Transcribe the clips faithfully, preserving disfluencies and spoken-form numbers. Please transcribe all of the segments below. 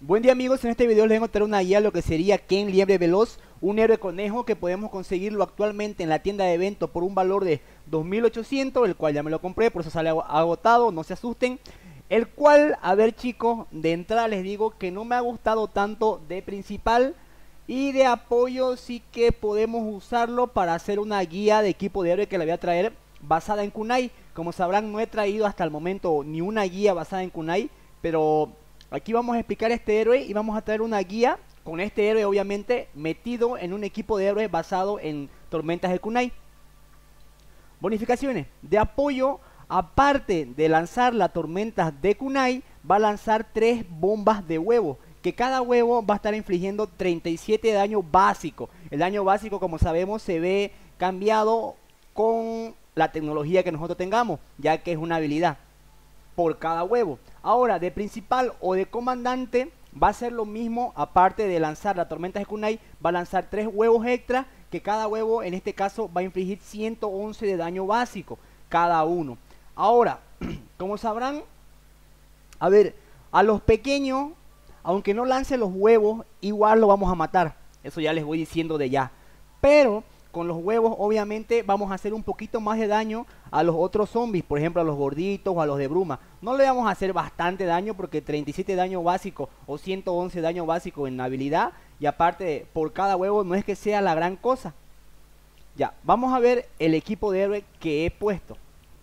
Buen día amigos, en este video les voy a mostrar una guía de lo que sería Ken Liebre Veloz, un héroe conejo que podemos conseguirlo actualmente en la tienda de eventos por un valor de dos mil ochocientos, el cual ya me lo compré, por eso sale agotado, no se asusten. El cual, a ver chicos, de entrada les digo que no me ha gustado tanto de principal, y de apoyo sí que podemos usarlo para hacer una guía de equipo de héroe que la voy a traer basada en kunai. Como sabrán, no he traído hasta el momento ni una guía basada en kunai, pero aquí vamos a explicar este héroe y vamos a traer una guía con este héroe obviamente metido en un equipo de héroes basado en tormentas de kunai. Bonificaciones de apoyo: aparte de lanzar las tormentas de kunai, va a lanzar tres bombas de huevo, que cada huevo va a estar infligiendo treinta y siete de daño básico. El daño básico, como sabemos, se ve cambiado con la tecnología que nosotros tengamos, ya que es una habilidad por cada huevo. Ahora, de principal o de comandante va a ser lo mismo. Aparte de lanzar la tormenta de kunai, va a lanzar tres huevos extra, que cada huevo en este caso va a infligir ciento once de daño básico cada uno. Ahora, como sabrán, a ver, a los pequeños, aunque no lance los huevos, igual lo vamos a matar. Eso ya les voy diciendo de ya. Pero con los huevos obviamente vamos a hacer un poquito más de daño a los otros zombies, por ejemplo a los gorditos o a los de bruma. No le vamos a hacer bastante daño porque treinta y siete daño básico o ciento once daño básico en habilidad, y aparte por cada huevo no es que sea la gran cosa. Ya, vamos a ver el equipo de héroe que he puesto.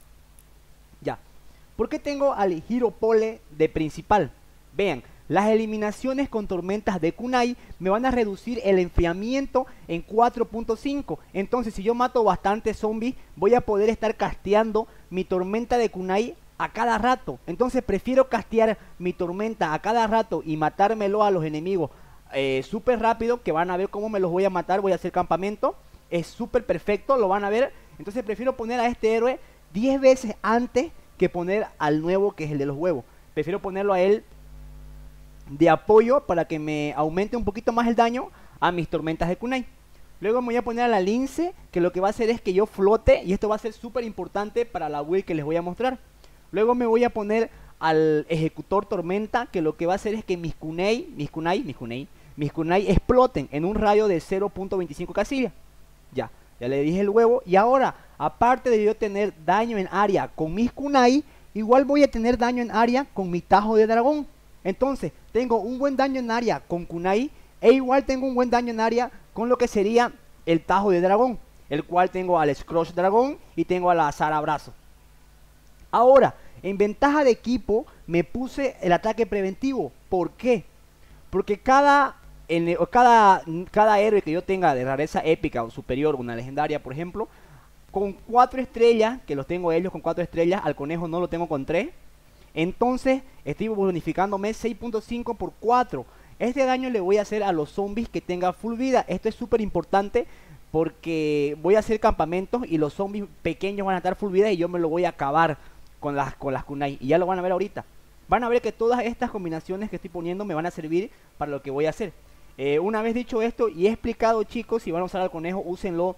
Ya, ¿por qué tengo al Hero Pole de principal? Vean, las eliminaciones con tormentas de kunai me van a reducir el enfriamiento en cuatro punto cinco. Entonces, si yo mato bastantes zombies, voy a poder estar casteando mi tormenta de kunai a cada rato. Entonces, prefiero castear mi tormenta a cada rato y matármelo a los enemigos eh, súper rápido, que van a ver cómo me los voy a matar. Voy a hacer campamento. Es súper perfecto, lo van a ver. Entonces, prefiero poner a este héroe diez veces antes que poner al nuevo, que es el de los huevos. Prefiero ponerlo a él de apoyo para que me aumente un poquito más el daño a mis tormentas de kunai. Luego me voy a poner a la lince, que lo que va a hacer es que yo flote, y esto va a ser súper importante para la build que les voy a mostrar. Luego me voy a poner al ejecutor tormenta, que lo que va a hacer es que mis kunai, mis kunai, mis kunai, mis kunai exploten en un radio de cero punto veinticinco casillas. Ya, ya le dije el huevo. Y ahora, aparte de yo tener daño en área con mis kunai, igual voy a tener daño en área con mi tajo de dragón. Entonces, tengo un buen daño en área con kunai, e igual tengo un buen daño en área con lo que sería el tajo de dragón, el cual tengo al Scrooge dragón y tengo a la azar abrazo. Ahora, en ventaja de equipo me puse el ataque preventivo. ¿Por qué? Porque cada, en, cada, cada héroe que yo tenga de rareza épica o superior, una legendaria por ejemplo, con cuatro estrellas, que los tengo ellos con cuatro estrellas, al conejo no lo tengo con tres. Entonces estoy bonificándome seis punto cinco por cuatro. Este daño le voy a hacer a los zombies que tenga full vida. Esto es súper importante porque voy a hacer campamentos y los zombies pequeños van a estar full vida, y yo me lo voy a acabar con las, con las kunai. Y ya lo van a ver ahorita. Van a ver que todas estas combinaciones que estoy poniendo me van a servir para lo que voy a hacer. Eh, una vez dicho esto y he explicado, chicos, si van a usar al conejo, úsenlo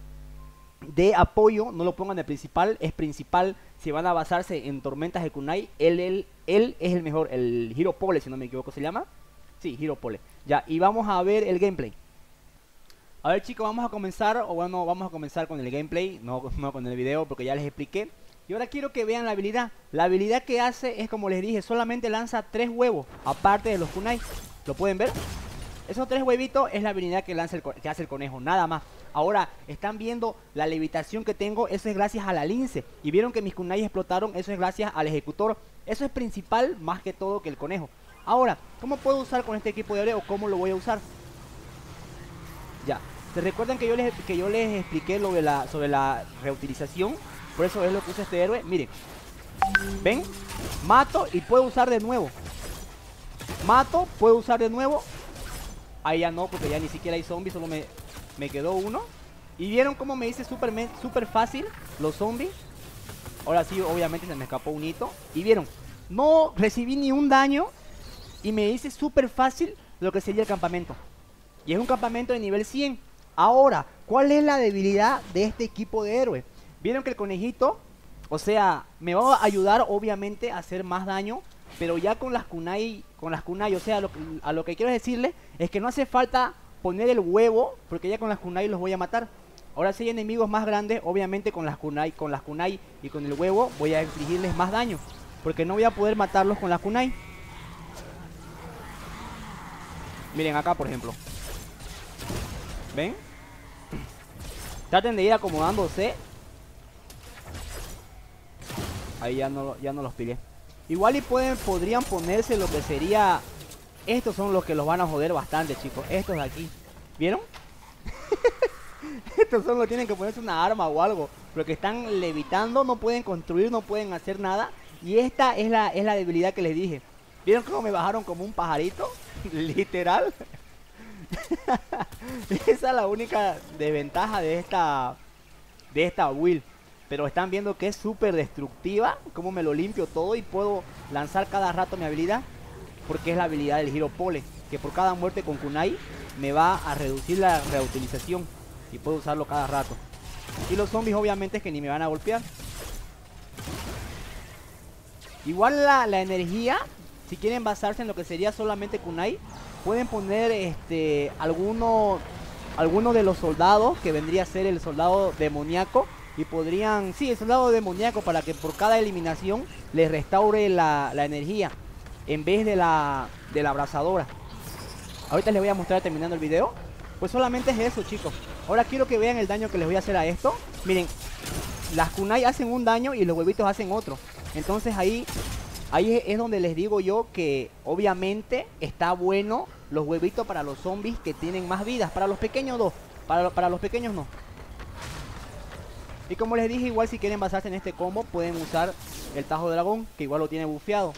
de apoyo, no lo pongan de principal. Es principal si van a basarse en tormentas de kunai. Él, él, él es el mejor, el Hero Pole, si no me equivoco se llama. Sí, Hero Pole. Ya, y vamos a ver el gameplay. A ver chicos, vamos a comenzar, o bueno, vamos a comenzar con el gameplay, no, no con el video, porque ya les expliqué. Y ahora quiero que vean la habilidad. La habilidad que hace es, como les dije, solamente lanza tres huevos, aparte de los kunai. ¿Lo pueden ver? Esos tres huevitos es la habilidad que, lanza el, que hace el conejo, nada más. Ahora, están viendo la levitación que tengo, eso es gracias a la lince. Y vieron que mis kunai explotaron, eso es gracias al ejecutor. Eso es principal más que todo que el conejo. Ahora, ¿cómo puedo usar con este equipo de héroe o cómo lo voy a usar? Ya, ¿se recuerdan que yo les, que yo les expliqué lo de la, sobre la reutilización? Por eso es lo que usa este héroe. Miren, ¿ven? Mato y puedo usar de nuevo. Mato, puedo usar de nuevo. Ahí ya no, porque ya ni siquiera hay zombies, solo me, me quedó uno. Y vieron cómo me hice súper super fácil los zombies. Ahora sí, obviamente se me escapó un hito. Y vieron, no recibí ni un daño y me hice súper fácil lo que sería el campamento. Y es un campamento de nivel cien. Ahora, ¿cuál es la debilidad de este equipo de héroes? Vieron que el conejito, o sea, me va a ayudar obviamente a hacer más daño Pero ya con las kunai, con las kunai, o sea, lo, a lo que quiero decirles es que no hace falta poner el huevo, porque ya con las kunai los voy a matar. Ahora si hay enemigos más grandes, obviamente con las kunai, con las kunai y con el huevo voy a infligirles más daño, porque no voy a poder matarlos con las kunai. Miren acá, por ejemplo. ¿Ven? Traten de ir acomodándose. Ahí ya no, ya no los pillé. Igual y pueden, podrían ponerse lo que sería... Estos son los que los van a joder bastante, chicos. Estos de aquí. ¿Vieron? Estos son los que tienen que ponerse una arma o algo. Porque están levitando, no pueden construir, no pueden hacer nada. Y esta es la, es la debilidad que les dije. ¿Vieron cómo me bajaron como un pajarito? Literal. Esa es la única desventaja de esta de esta build. Pero están viendo que es súper destructiva. Como me lo limpio todo y puedo lanzar cada rato mi habilidad. Porque es la habilidad del Hero Pole, que por cada muerte con kunai me va a reducir la reutilización. Y puedo usarlo cada rato. Y los zombies obviamente es que ni me van a golpear. Igual la, la energía, si quieren basarse en lo que sería solamente kunai, pueden poner este alguno, alguno de los soldados, que vendría a ser el soldado demoníaco. Y podrían, sí, el soldado demoníaco, para que por cada eliminación les restaure la, la energía, en vez de la, de la abrazadora. Ahorita les voy a mostrar terminando el video. Pues solamente es eso, chicos. Ahora quiero que vean el daño que les voy a hacer a esto. Miren, las kunai hacen un daño y los huevitos hacen otro. Entonces ahí, ahí es donde les digo yo que obviamente está bueno los huevitos para los zombies que tienen más vidas. Para los pequeños no, para, para los pequeños no. Y como les dije, igual si quieren basarse en este combo, pueden usar el Tajo Dragón, que igual lo tiene bufeado.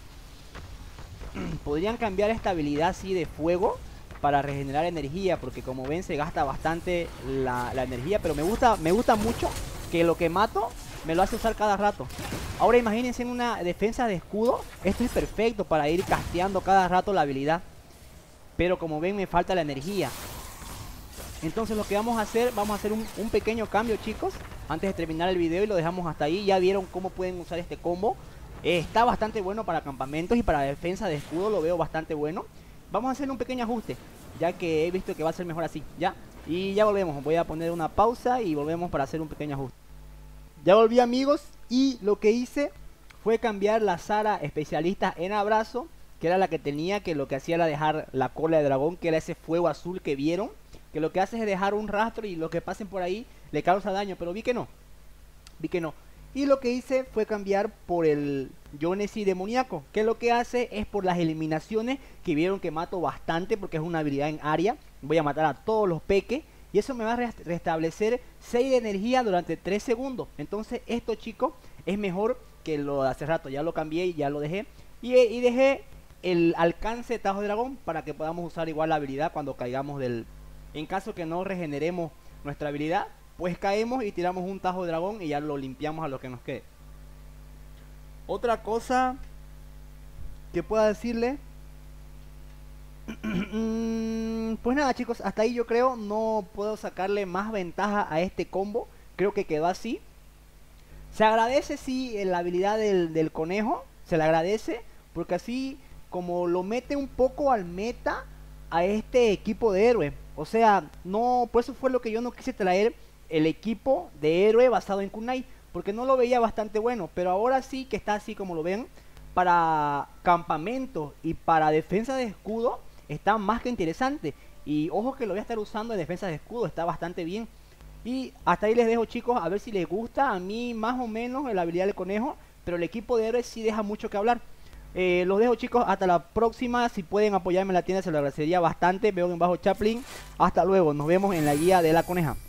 Podrían cambiar esta habilidad así de fuego para regenerar energía, porque como ven se gasta bastante la, la energía. Pero me gusta, me gusta mucho que lo que mato me lo hace usar cada rato. Ahora imagínense en una defensa de escudo. Esto es perfecto para ir casteando cada rato la habilidad. Pero como ven me falta la energía. Entonces lo que vamos a hacer, vamos a hacer un, un pequeño cambio, chicos, antes de terminar el video, y lo dejamos hasta ahí. Ya vieron cómo pueden usar este combo. eh, Está bastante bueno para campamentos y para defensa de escudo lo veo bastante bueno. Vamos a hacer un pequeño ajuste, ya que he visto que va a ser mejor así, ya. Y ya volvemos, voy a poner una pausa y volvemos para hacer un pequeño ajuste. Ya volví, amigos, y lo que hice fue cambiar la Sara especialista en abrazo, que era la que tenía, que lo que hacía era dejar la cola de dragón, que era ese fuego azul que vieron, que lo que hace es dejar un rastro y lo que pasen por ahí le causa daño. Pero vi que no, vi que no. Y lo que hice fue cambiar por el Yonesi demoníaco, que lo que hace es por las eliminaciones, que vieron que mato bastante porque es una habilidad en área. Voy a matar a todos los peques y eso me va a rest restablecer seis de energía durante tres segundos. Entonces esto, chicos, es mejor que lo de hace rato. Ya lo cambié y ya lo dejé. Y, y dejé el alcance de Tajo de Dragón para que podamos usar igual la habilidad cuando caigamos del... En caso que no regeneremos nuestra habilidad, pues caemos y tiramos un Tajo de Dragón y ya lo limpiamos a lo que nos quede. Otra cosa que pueda decirle, pues nada, chicos, hasta ahí yo creo. No puedo sacarle más ventaja a este combo. Creo que quedó así. Se agradece, sí, la habilidad del, del conejo. Se le agradece, porque así como lo mete un poco al meta a este equipo de héroe. O sea, no, por eso fue lo que yo no quise traer el equipo de héroe basado en kunai, porque no lo veía bastante bueno. Pero ahora sí que está así como lo ven, para campamento y para defensa de escudo está más que interesante. Y ojo que lo voy a estar usando en defensa de escudo, está bastante bien. Y hasta ahí les dejo, chicos, a ver si les gusta. A mí más o menos la habilidad del conejo, pero el equipo de héroe sí deja mucho que hablar. Eh, los dejo, chicos, hasta la próxima. Si pueden apoyarme en la tienda se lo agradecería bastante. Veo en bajo Chaplin. Hasta luego, nos vemos en la guía de la coneja.